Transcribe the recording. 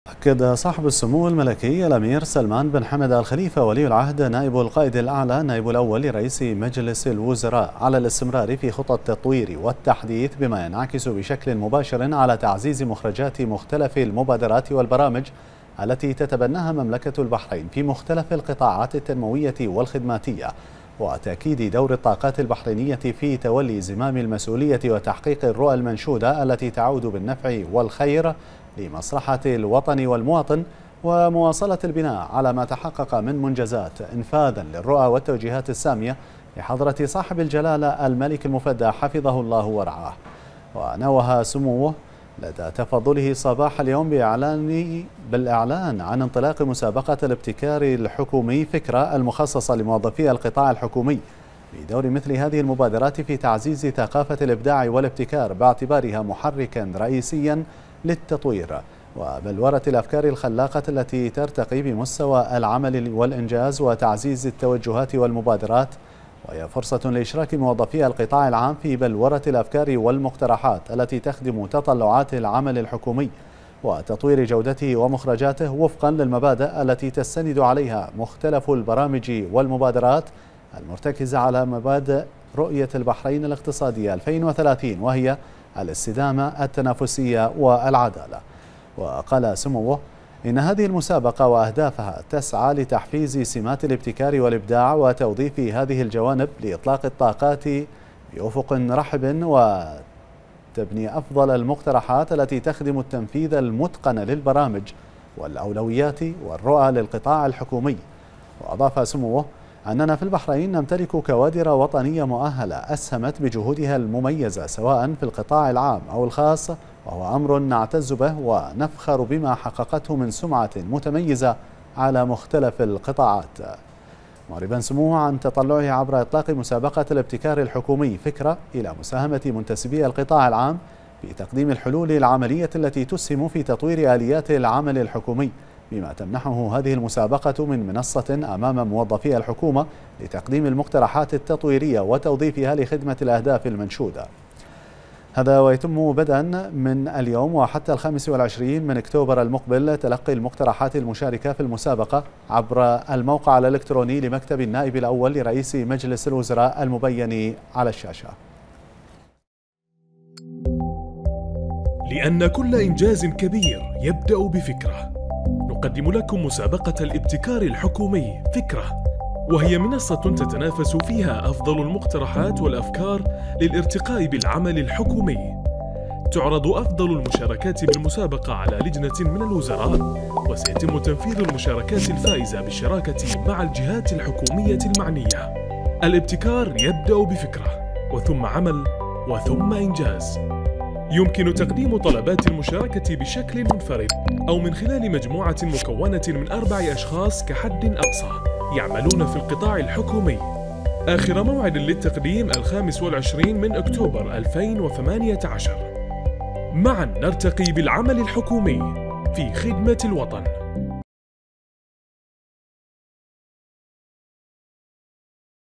أكد صاحب السمو الملكي الأمير سلمان بن حمد آل خليفة ولي العهد نائب القائد الأعلى نائب الأول لرئيس مجلس الوزراء على الاستمرار في خطط التطوير والتحديث بما ينعكس بشكل مباشر على تعزيز مخرجات مختلف المبادرات والبرامج التي تتبناها مملكة البحرين في مختلف القطاعات التنموية والخدماتية، وتأكيد دور الطاقات البحرينية في تولي زمام المسؤولية وتحقيق الرؤى المنشودة التي تعود بالنفع والخير لمصلحة الوطن والمواطن، ومواصلة البناء على ما تحقق من منجزات إنفاذا للرؤى والتوجيهات السامية لحضرة صاحب الجلالة الملك المفدى حفظه الله ورعاه. ونوه سموه لدى تفضله صباح اليوم بالإعلان عن انطلاق مسابقة الابتكار الحكومي فكرة المخصصة لموظفي القطاع الحكومي بدور مثل هذه المبادرات في تعزيز ثقافة الإبداع والابتكار باعتبارها محركا رئيسيا للتطوير وبلورة الأفكار الخلاقة التي ترتقي بمستوى العمل والإنجاز وتعزيز التوجهات والمبادرات، وهي فرصة لإشراك موظفي القطاع العام في بلورة الأفكار والمقترحات التي تخدم تطلعات العمل الحكومي وتطوير جودته ومخرجاته وفقا للمبادئ التي تستند عليها مختلف البرامج والمبادرات المرتكزة على مبادئ رؤية البحرين الاقتصادية 2030، وهي الاستدامة، التنافسية والعدالة. وقال سموه إن هذه المسابقة وأهدافها تسعى لتحفيز سمات الابتكار والإبداع وتوظيف هذه الجوانب لإطلاق الطاقات بأفق رحب وتبني أفضل المقترحات التي تخدم التنفيذ المتقن للبرامج والأولويات والرؤى للقطاع الحكومي. وأضاف سموه أننا في البحرين نمتلك كوادر وطنية مؤهلة أسهمت بجهودها المميزة سواء في القطاع العام أو الخاص، وهو أمر نعتز به ونفخر بما حققته من سمعة متميزة على مختلف القطاعات. معربا سموه عن تطلعه عبر إطلاق مسابقة الابتكار الحكومي فكرة إلى مساهمة منتسبي القطاع العام في تقديم الحلول العملية التي تسهم في تطوير آليات العمل الحكومي، بما تمنحه هذه المسابقة من منصة أمام موظفي الحكومة لتقديم المقترحات التطويرية وتوظيفها لخدمة الأهداف المنشودة. هذا ويتم بدءا من اليوم وحتى 25 من أكتوبر المقبل تلقي المقترحات المشاركة في المسابقة عبر الموقع الإلكتروني لمكتب النائب الأول لرئيس مجلس الوزراء المبين على الشاشة. لأن كل إنجاز كبير يبدأ بفكرة، نقدم لكم مسابقة الابتكار الحكومي فكرة، وهي منصة تتنافس فيها أفضل المقترحات والأفكار للارتقاء بالعمل الحكومي. تعرض أفضل المشاركات بالمسابقة على لجنة من الوزراء، وسيتم تنفيذ المشاركات الفائزة بالشراكة مع الجهات الحكومية المعنية. الابتكار يبدأ بفكرة وثم عمل وثم إنجاز. يمكن تقديم طلبات المشاركة بشكل منفرد أو من خلال مجموعة مكونة من 4 أشخاص كحد أقصى يعملون في القطاع الحكومي. آخر موعد للتقديم 25 من أكتوبر 2018. معا نرتقي بالعمل الحكومي في خدمة الوطن.